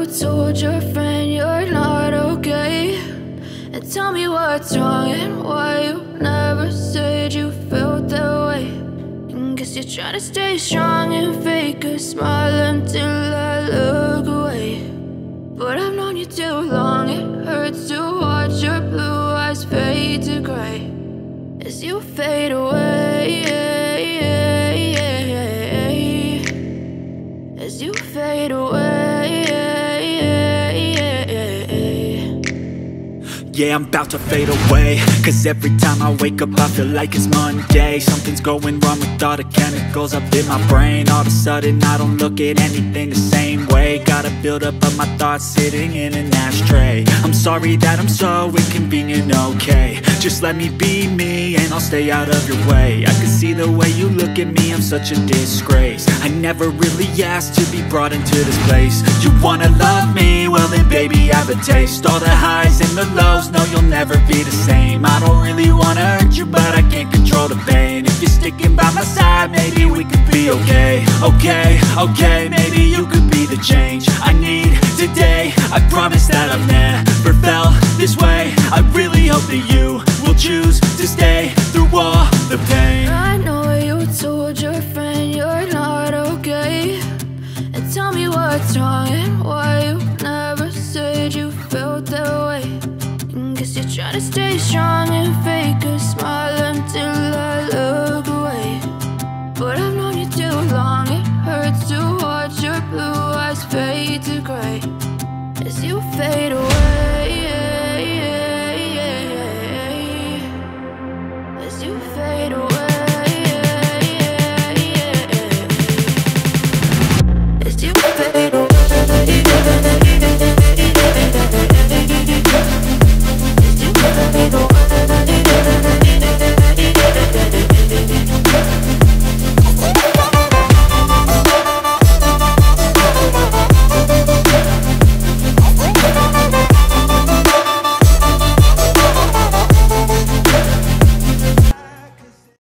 told your friend you're not okay, and tell me what's wrong and why you never said you felt that way. And guess you're trying to stay strong and fake a smile until I look away. But I've known you too long, it hurts to watch your blue eyes fade to gray as you fade away, as you fade away. Yeah, I'm about to fade away, cause every time I wake up I feel like it's Monday. Something's going wrong with all the chemicals up in my brain. All of a sudden I don't look at anything the same way. Got a buildup of my thoughts sitting in an ashtray. I'm sorry that I'm so inconvenient, okay. Just let me be me and I'll stay out of your way. I can see the way you look at me, I'm such a disgrace. I never really asked to be brought into this place. You wanna love me? Well then baby I have a taste. All the highs and the lows, no, you'll never be the same. I don't really wanna hurt you, but I can't control the pain. If you're sticking by my side, maybe we could be okay. Okay, maybe you could be the change I need today. I promise that I've never felt this way. I really hope that you will choose to stay through all the pain. I know you told your friend you're not okay, and tell me what's wrong and why you never said you felt that way. Guess you're trying to stay strong and fake a smile until I look